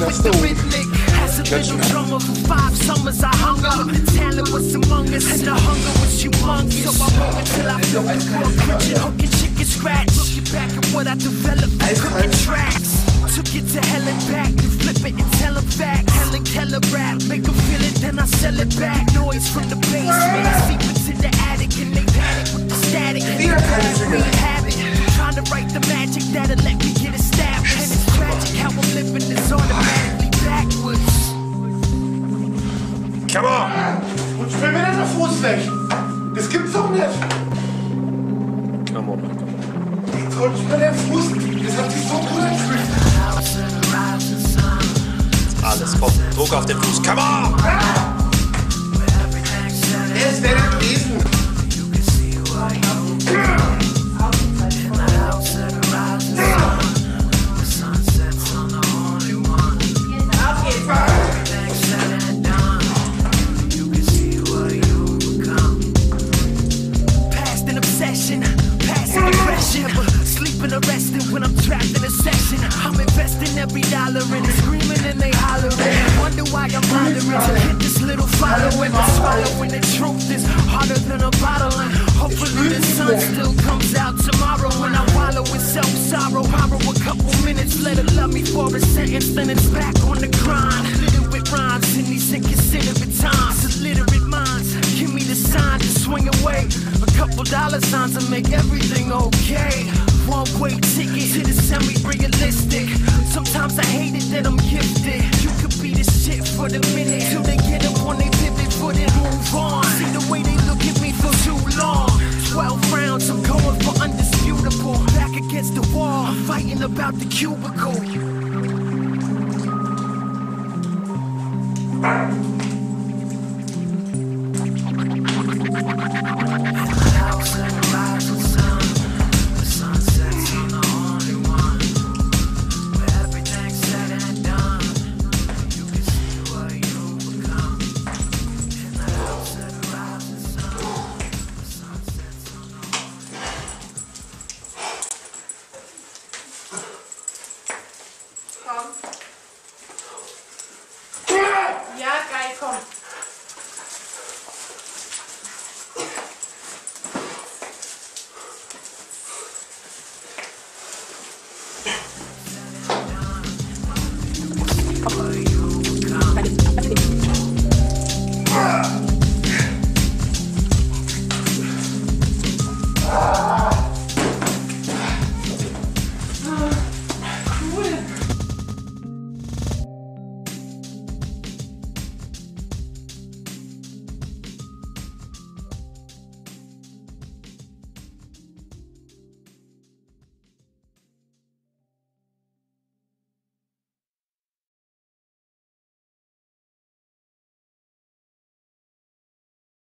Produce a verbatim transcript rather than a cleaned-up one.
with the rhythmic. As a little drummer for five summers I hung up. The talent was among us and the hunger was humongous. So I wrote until I felt the world cringing, hooking, chicken scratch. Looking back at what I developed, cooking tracks. Took it to hell and back, and flip it and tell them facts. Hell and Keller rap, make them feel it, then I sell it back. Noise from the basement, seep into the attic, and they panic with the static. We inhabit, trying to write the magic that'll let me get established. And it's tragic how I'm living is automatically backwards. Come on! Und spiel mir denn der Fuß weg! Das gibt's doch nicht! Come on. Jetzt rutscht mir der Fuß! Das hat sich so gut angefühlt! Alles, komm, Druck auf den Fuß, come on! Er ist der gewesen! Auf jeden Fall! Past an obsession, past an aggression, but sleeping arrested when I'm trapped in a session. I'm investing every dollar in it, screaming and they hollering. Wonder why I'm bothering to hit this little following. But swallowing the truth is harder than a bottle. And hopefully the sun still comes out tomorrow. When I wallow in self-sorrow, borrow a couple minutes, let her love me for a sentence, then it's back on the grind. Littered with rhymes in these inconsiderate times. Illiterate minds, give me the sign to swing away. A couple dollar signs to make everything okay. One-way ticket to the semi-realistic. Sometimes I hate it that I'm gifted. You could be the shit for the minute till they get up on they pivot for they move on. See the way they look at me for too long. Twelve rounds, I'm going for undisputable. Back against the wall, I'm fighting about the cubicle. Ja, geil, komm.